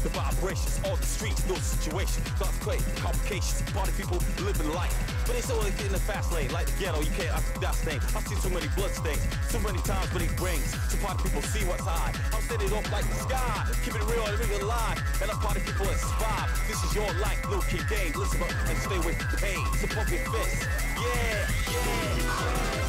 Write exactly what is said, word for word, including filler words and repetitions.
the vibrations, all the streets, no situation. Thoughts play, complications, party people living life. But it's always in the fast lane, like the ghetto, you can't ask that thing. I've seen so many bloodstains, so many times beneath rings. So party people see what's high. I'm setting it up like the sky, keep it real and real alive. And the party people inspire. This is your life, no kid game. Listen up and stay away from the pain. So pump your fists, yeah, yeah.